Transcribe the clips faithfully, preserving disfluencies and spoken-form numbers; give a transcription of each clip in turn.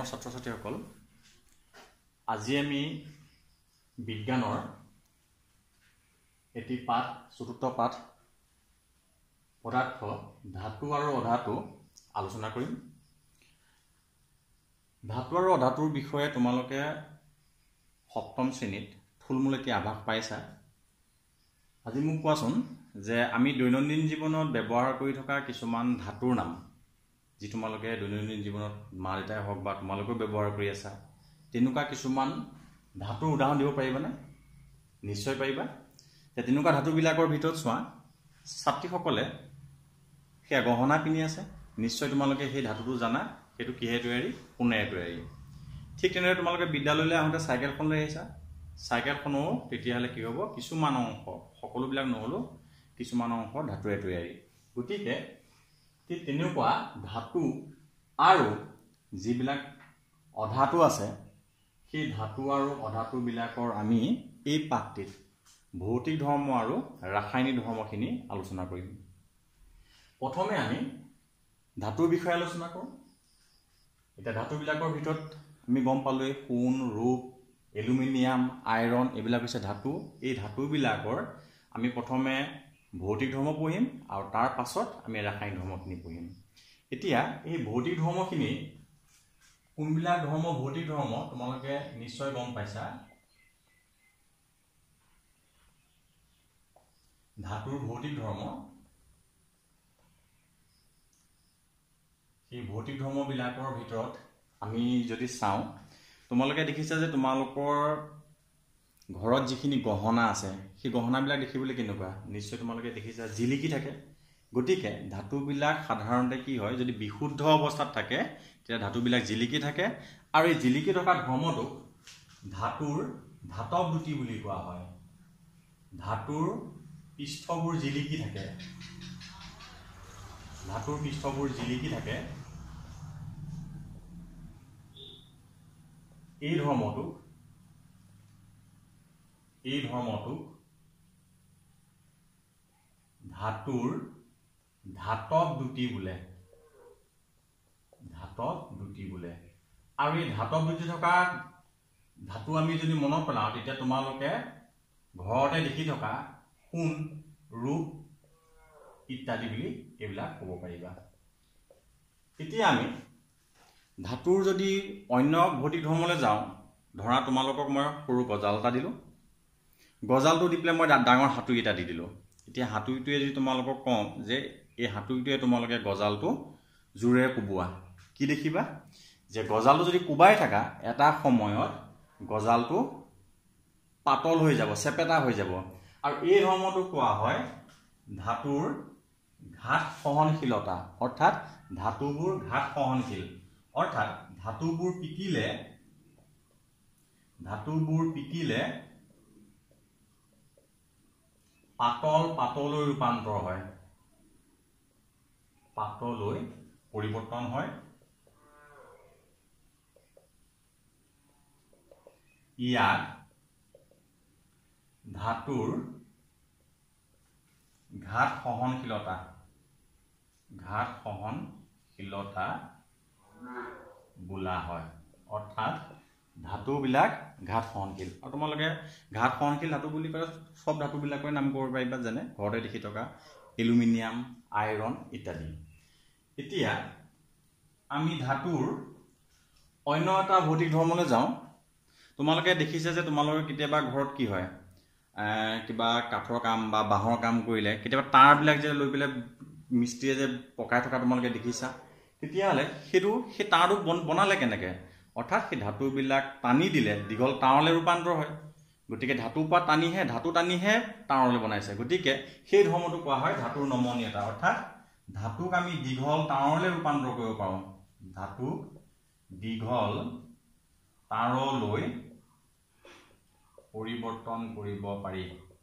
ছাত্ৰ ছাত্ৰীসকল, আজি আমি বিজ্ঞানৰ এটি পাঠ চতুৰ্থ পাঠ পদাৰ্থ ধাতু আৰু অধাতু আলোচনা কৰিম। ধাতু আৰু অধাতুৰ বিষয়ে তোমালোকে সপ্তম শ্ৰেণীত থুলমূল এটি আভাস পাইছা। আজি মোক কোৱাচোন যে আমি দৈনন্দিন জীৱনত ব্যৱহাৰ কৰি থকা কিছুমান ধাতুৰ নাম, যি তোমালোকে দৈনন্দিন জীৱনত মা দেউতাই হওক বা তোমালোকেও ব্যৱহাৰ কৰি আছা, তেনেকুৱা কিছুমান ধাতুৰ উদাহৰণ দিব পাৰিবানে? নিশ্চয় পাৰিবা। তেনেকুৱা ধাতুবিলাকৰ ভিতৰত চোৱা, ছাত্ৰীসকলে সেয়া গহনা পিন্ধি আছে, নিশ্চয় তোমালোকে সেই ধাতুটো জানা, সেইটো কিহে তৈয়াৰী? সোণেৰে তৈয়াৰী। ঠিক তেনেদৰে তোমালোকে বিদ্যালয়লৈ আহোঁতে চাইকেলখন লৈ আহিছা, চাইকেলখনো তেতিয়াহ'লে কি হ'ব? কিছুমান অংশ, সকলোবিলাক নহ'লেও কিছুমান অংশ ধাতুৰে তৈয়াৰী। গতিকে ঠিক তেনেকুৱা ধাতু আৰু যিবিলাক অধাতু আছে, সেই ধাতু আৰু অধাতুবিলাকৰ আমি এই পাঠটিত ভৌতিক ধৰ্ম আৰু ৰাসায়নিক ধৰ্মখিনি আলোচনা কৰিম। প্ৰথমে আমি ধাতুৰ বিষয়ে আলোচনা কৰোঁ। এতিয়া ধাতুবিলাকৰ ভিতৰত আমি গম পালোঁৱেই সোণ, ৰূপ, এলুমিনিয়াম, আইৰণ, এইবিলাক হৈছে ধাতু। এই ধাতুবিলাকৰ আমি প্ৰথমে ভৌতিক ধৰ্ম পঢ়িম আৰু তাৰ পাছত আমি ৰাসায়নিক ধৰ্মখিনি পঢ়িম। এতিয়া এই ভৌতিক ধৰ্মখিনি কোনবিলাক ধৰ্ম ভৌতিক ধৰ্ম তোমালোকে নিশ্চয় গম পাইছা। ধাতুৰ ভৌতিক ধৰ্ম, সেই ভৌতিক ধৰ্মবিলাকৰ ভিতৰত আমি যদি চাওঁ, তোমালোকে দেখিছা যে তোমালোকৰ ঘৰত যিখিনি গহনা আছে, সেই গহনাবিলাক দেখিবলৈ কেনেকুৱা? নিশ্চয় তোমালোকে দেখিছা জিলিকি থাকে। গতিকে ধাতুবিলাক সাধাৰণতে কি হয়, যদি বিশুদ্ধ অৱস্থাত থাকে তেতিয়া ধাতুবিলাক জিলিকি থাকে, আৰু এই জিলিকি থকা ধৰ্মটোক ধাতুৰ ধাতৱ দ্যুতি বুলি কোৱা হয়। ধাতুৰ পৃষ্ঠবোৰ জিলিকি থাকে, ধাতুৰ পৃষ্ঠবোৰ জিলিকি থাকে, এই ধৰ্মটোক এই ধৰ্মটোক ধাতুৰ ধাতৱ দ্যুতি বোলে, ধাতৱ দ্যুতি বোলে। আৰু এই ধাতৱ দ্যুতি থকা ধাতু আমি যদি মনত পেলাওঁ, তেতিয়া তোমালোকে ঘৰতে দেখি থকা সোণ, ৰূপ ইত্যাদি বুলি এইবিলাক ক'ব পাৰিবা। এতিয়া আমি ধাতুৰ যদি অন্য ভৌতিক ধৰ্মলৈ যাওঁ, ধৰা তোমালোকক মই সৰু গজাল এটা দিলোঁ, গজালটো দি পেলাই মই ডাঙৰ হাতুৰি এটা দি দিলোঁ। এতিয়া হাতুৰিটোৱে যদি তোমালোকক কওঁ যে এই হাতুৰিটোৱে তোমালোকে গজালটো জোৰেৰে কোবোৱা, কি দেখিবা? যে গজালটো যদি কোবাই থাকা, এটা সময়ত গজালটো পাতল হৈ যাব, চেপেটা হৈ যাব। আৰু এই ধৰ্মটো কোৱা হয় ধাতুৰ ঘাত সহনশীলতা, অৰ্থাৎ ধাতুবোৰ ঘাত সহনশীল। অৰ্থাৎ ধাতুবোৰ পিকিলে ধাতুবোৰ পিকিলে পাতল পাতলৈ ৰূপান্তৰ হয়, পাতলৈ পৰিৱৰ্তন হয়। ইয়াক ধাতুৰ ঘাত সহনশীলতা ঘাত সহনশীলতা বোলা হয়। অৰ্থাৎ ধাতুবিলাক ঘাত সহনশীল। আৰু তোমালোকে ঘাত সহনশীল ধাতু বুলি ক'লে চব ধাতুবিলাকৰে নাম কৰিব পাৰিবা, যেনে ঘৰতে দেখি থকা এলুমিনিয়াম, আইৰণ ইত্যাদি। এতিয়া আমি ধাতুৰ অন্য এটা ভৌতিক ধৰ্মলৈ যাওঁ। তোমালোকে দেখিছে যে তোমালোকে কেতিয়াবা ঘৰত কি হয়, কিবা কাঠৰ কাম বা বাঁহৰ কাম কৰিলে কেতিয়াবা তাঁৰবিলাক যে লৈ পেলাই মিস্ত্ৰীয়ে যে পকাই থকা তোমালোকে দেখিছা। তেতিয়াহ'লে সেইটো সেই তাঁৰটো বনালে কেনেকৈ? অৰ্থাৎ সেই ধাতুবিলাক টানি দিলে দীঘল তাঁৰলৈ ৰূপান্তৰ হয়। গতিকে ধাতুৰ পৰা টানিহে ধাতু টানিহে তাঁৰলৈ বনাইছে। গতিকে সেই ধৰ্মটো কোৱা হয় ধাতুৰ নমনীয়তা। অৰ্থাৎ ধাতুক আমি দীঘল তাঁৰলৈ ৰূপান্তৰ কৰিব পাৰোঁ, ধাতুক দীঘল তাঁৰলৈ পৰিৱৰ্তন কৰিব পাৰি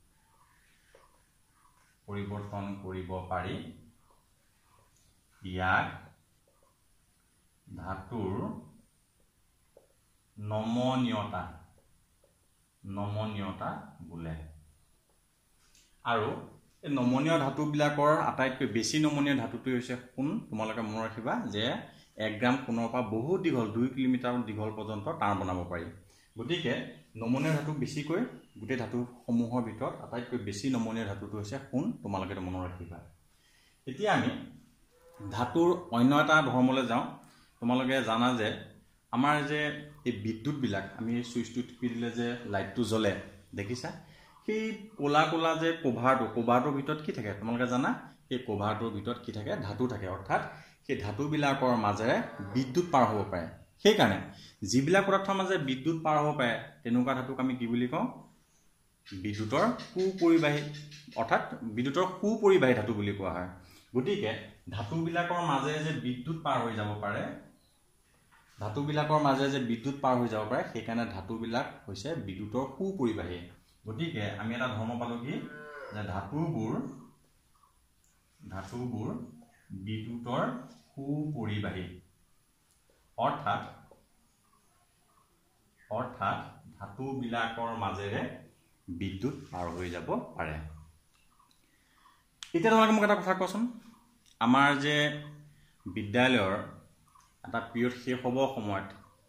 পৰিৱৰ্তন কৰিব পাৰি ইয়াক ধাতুৰ নমনীয়তা নমনীয়তা বোলে। আৰু এই নমনীয় ধাতুবিলাকৰ আটাইতকৈ বেছি নমনীয় ধাতুটোৱে হৈছে সোণ। তোমালোকে মনত ৰাখিবা যে এক গ্ৰাম সোণৰ পৰা বহুত দীঘল দুই কিলোমিটাৰ দীঘল পৰ্যন্ত তাঁৰ বনাব পাৰি গতিকে নমনীয় ধাতু বেছিকৈ গোটেই ধাতুসমূহৰ ভিতৰত আটাইতকৈ বেছি নমনীয় ধাতুটো হৈছে সোণ তোমালোকে মনত ৰাখিবা এতিয়া আমি ধাতুৰ অন্য এটা ধৰ্মলৈ যাওঁ তোমালোকে জানা যে আমাৰ যে এই বিদ্যুৎবিলাক আমি সুইচটো টিপি দিলে যে লাইটটো জ্বলে দেখিছা সেই কোলা কোলা যে কভাৰটো কভাৰটোৰ ভিতৰত কি থাকে তোমালোকে জানা এই কভাৰটোৰ ভিতৰত কি থাকে ধাতু থাকে অৰ্থাৎ সেই ধাতুবিলাকৰ মাজেৰে বিদ্যুৎ পাৰ হ'ব পাৰে সেইকাৰণে যিবিলাক পদাৰ্থৰ মাজেৰে বিদ্যুৎ পাৰ হ'ব পাৰে তেনেকুৱা ধাতুক আমি কি বুলি কওঁ বিদ্যুতৰ সুপৰিবাহী অৰ্থাৎ বিদ্যুতৰ সুপৰিবাহী ধাতু বুলি কোৱা হয় গতিকে ধাতুবিলাকৰ মাজেৰে যে বিদ্যুৎ পাৰ হৈ যাব পাৰে ধাতুবিলাকৰ মাজেৰে যে বিদ্যুৎ পাৰ হৈ যাব পাৰে সেইকাৰণে ধাতুবিলাক হৈছে বিদ্যুতৰ সুপৰিবাহী গতিকে আমি এটা ধৰ্ম পালো কি যে ধাতুবোৰ ধাতুবোৰ বিদ্যুতৰ সুপৰিবাহী অৰ্থাৎ অৰ্থাৎ ধাতুবিলাকৰ মাজেৰে বিদ্যুৎ পাৰ হৈ যাব পাৰে এতিয়া তোমালোকে মোক এটা কথা কোৱাচোন আমাৰ যে বিদ্যালয়ৰ এটা পিৰিয়ড শেষ হ'ব সময়ত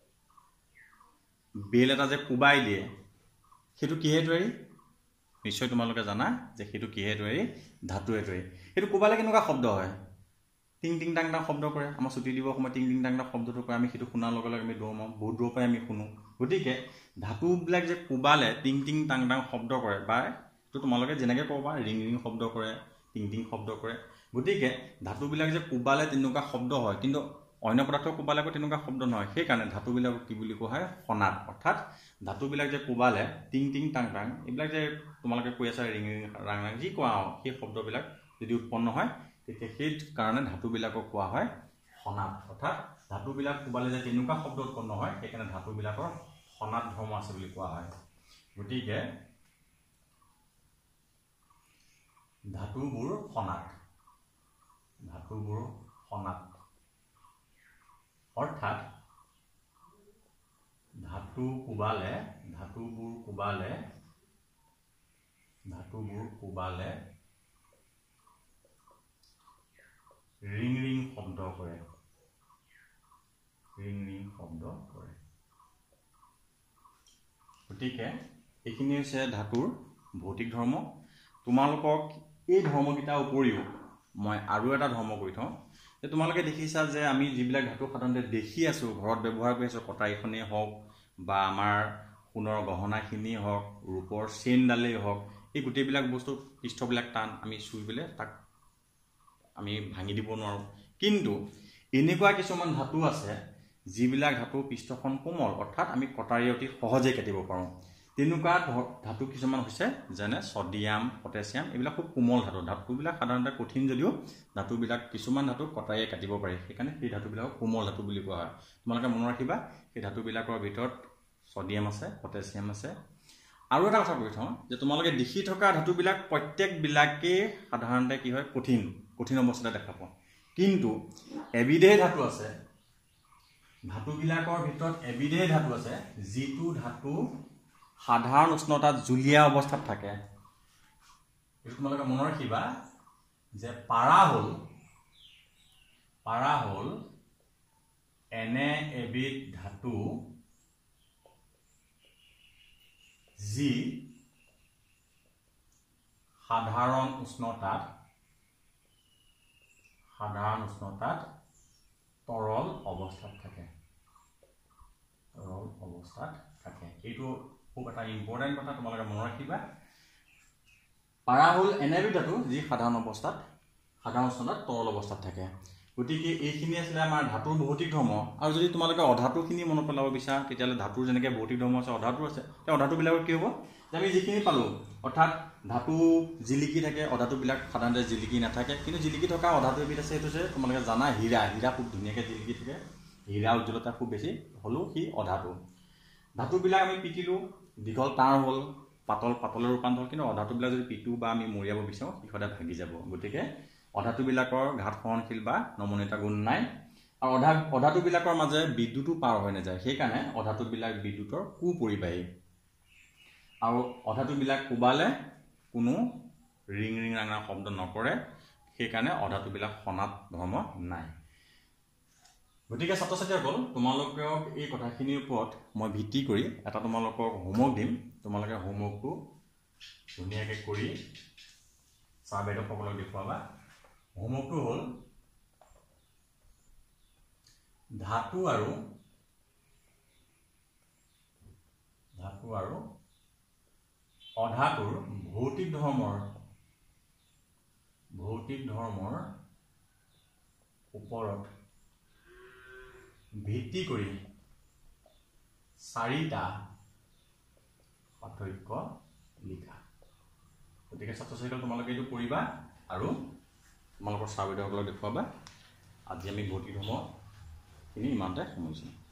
বেল এটা যে কোবাই দিয়ে সেইটো কিহে তৈয়াৰী নিশ্চয় তোমালোকে জানা যে সেইটো কিহে তৈয়াৰী ধাতুৱে তৈয়াৰী সেইটো কোবালে কেনেকুৱা শব্দ হয় টিং টিং টাং টাং শব্দ কৰে আমাৰ ছুটি দিব সময় টিং টিং টাং টাং শব্দটো কৰে আমি সেইটো শুনাৰ লগে লগে আমি দৌৰ মাৰোঁ বহুত দূৰৰ পৰাই আমি শুনো গতিকে ধাতুবিলাক যে কোবালে টিং টিং টাং টাং শব্দ কৰে বা এইটো তোমালোকে যেনেকৈ ক'বা ৰিং ৰিং শব্দ কৰে টিং টিং শব্দ কৰে গতিকে ধাতুবিলাক যে কোবালে তেনেকুৱা শব্দ হয় কিন্তু অন্য পদাৰ্থ কোবালে আকৌ তেনেকুৱা শব্দ নহয় সেইকাৰণে ধাতুবিলাক কি বুলি কোৱা হয় সনাত অৰ্থাৎ ধাতুবিলাক যে কোবালে টিং টিং টাং টাং এইবিলাক যে তোমালোকে কৈ আছা ৰিং ৰিং ৰাং ৰাং যি কোৱা সেই শব্দবিলাক যদি উৎপন্ন হয় তেতিয়া সেই কাৰণে ধাতুবিলাকক কোৱা হয় সনাত অৰ্থাৎ ধাতুবিলাক কোবালে যে তেনেকুৱা শব্দ উৎপন্ন হয় সেইকাৰণে ধাতুবিলাকৰ সনাত ধৰ্ম আছে বুলি কোৱা হয় গতিকে ধাতুবোৰ সনাত ধাতুবোৰ সনাত অৰ্থাৎ ধাতু কোবালে ধাতুবোৰ কোবালে ধাতুবোৰ কোবালে ৰিং ৰিং শব্দ কৰে ৰিং ৰিং শব্দ কৰে গতিকে এইখিনি হৈছে ধাতুৰ ভৌতিক ধৰ্ম তোমালোকক এই ধৰ্মকেইটাৰ উপৰিও মই আৰু এটা ধৰ্ম কৈ থওঁ যে তোমালোকে দেখিছা যে আমি যিবিলাক ধাতু সাধাৰণতে দেখি আছোঁ ঘৰত ব্যৱহাৰ কৰি আছোঁ কটাৰীখনেই হওক বা আমাৰ সোণৰ গহনাখিনিয়ে হওক ৰূপৰ চেইনডালেই হওক এই গোটেইবিলাক বস্তু পৃষ্ঠবিলাক টান আমি চুই পেলাই তাক আমি ভাঙি দিব নোৱাৰোঁ কিন্তু এনেকুৱা কিছুমান ধাতু আছে যিবিলাক ধাতু পৃষ্ঠখন কোমল অৰ্থাৎ আমি কটাৰী অতি সহজে কাটিব পাৰোঁ তেনেকুৱা ধাতু কিছুমান হৈছে যেনে ছডিয়াম পটাছিয়াম এইবিলাক খুব কোমল ধাতু ধাতুবিলাক সাধাৰণতে কঠিন যদিও ধাতুবিলাক কিছুমান ধাতু কটাৰীয়ে কাটিব পাৰে সেইকাৰণে সেই ধাতুবিলাকক কোমল ধাতু বুলি কোৱা হয় তোমালোকে মনত ৰাখিবা সেই ধাতুবিলাকৰ ভিতৰত ছডিয়াম আছে পটাছিয়াম আছে আৰু এটা কথা কৈ থওঁ যে তোমালোকে দেখি থকা ধাতুবিলাক প্ৰত্যেকবিলাকেই সাধাৰণতে কি হয় কঠিন কঠিন অৱস্থাতে দেখা পাওঁ কিন্তু এবিধেই ধাতু আছে ধাতুবিলাকৰ ভিতৰত এবিধেই ধাতু আছে যিটো ধাতু সাধাৰণ উষ্ণতাত জুলীয়া অৱস্থাত থাকে এইটো তোমালোকে মনত ৰাখিবা যে পাৰা হ'ল পাৰা হ'ল এনে এবিধ ধাতু যি সাধাৰণ উষ্ণতাত সাধাৰণ উষ্ণতাত তৰল অৱস্থাত থাকে তৰল অৱস্থাত থাকে এইটো খুব এটা ইম্পৰ্টেণ্ট কথা তোমালোকে মনত ৰাখিবা পাৰা হ'ল এনে এবিধ ধাতু যি সাধাৰণ অৱস্থাত সাধাৰণ উষ্ণতাত তৰল অৱস্থাত থাকে গতিকে এইখিনি আছিলে আমাৰ ধাতুৰ ভৌতিক ধৰ্ম আৰু যদি তোমালোকে অধাতুখিনি মনত পেলাব বিচাৰা তেতিয়াহ'লে ধাতুৰ যেনেকৈ ভৌতিক ধৰ্ম আছে অধাতু আছে সেই অধাতুবিলাকৰ কি হ'ব যে আমি যিখিনি পালোঁ অৰ্থাৎ ধাতু জিলিকি থাকে অধাতুবিলাক সাধাৰণতে জিলিকি নাথাকে কিন্তু জিলিকি থকা অধাতু এবিধ আছে সেইটো হৈছে তোমালোকে জানা হীৰা হীৰা খুব ধুনীয়াকৈ জিলিকি থাকে হীৰা উজ্জ্বলতা খুব বেছি হ'লেও সি অধাতু ধাতুবিলাক আমি পিটিলোঁ দীঘল তাঁৰ হ'ল পাতল পাতলৰ ৰূপান্তৰ হ'ল কিন্তু অধাতুবিলাক যদি পিটো বা আমি মৰিয়াব বিচাৰোঁ সি সদায় ভাগি যাব গতিকে অধাতুবিলাকৰ ঘাত সহনশীল বা নমনীয়তা গুণ নাই আৰু অধা অধাতুবিলাকৰ মাজে বিদ্যুতো পাৰ হৈ নাযায় সেইকাৰণে অধাতুবিলাক বিদ্যুতৰ সুপৰিবাহী আৰু অধাতুবিলাক কোবালে কোনো ৰিং ৰিং ৰাং ৰাং শব্দ নকৰে সেইকাৰণে অধাতুবিলাক সনাত ধৰ্ম নাই গতিকে ছাত্ৰ ছাত্ৰীসকল তোমালোকক এই কথাখিনিৰ ওপৰত মই ভিত্তি কৰি এটা তোমালোকক হোমৱৰ্ক দিম তোমালোকে হোমৱৰ্কটো ধুনীয়াকৈ কৰি ছাৰ বাইদেউসকলক দেখুৱাবা হোমৱৰ্কটো হ'ল ধাতু আৰু ধাতু আৰু অধাতুৰ ভৌতিক ধৰ্মৰ ভৌতিক ধৰ্মৰ ওপৰত ভিত্তি কৰি চাৰিটা পাৰ্থক্য লিখা গতিকে ছাত্ৰ ছাত্ৰীসকল তোমালোকে এইটো কৰিবা আৰু তোমালোকৰ ছাৰ বাইদেউসকলক দেখুৱাবা আজি আমি ভৌতিক ধৰ্মখিনি ইমানতে সামৰিছোঁ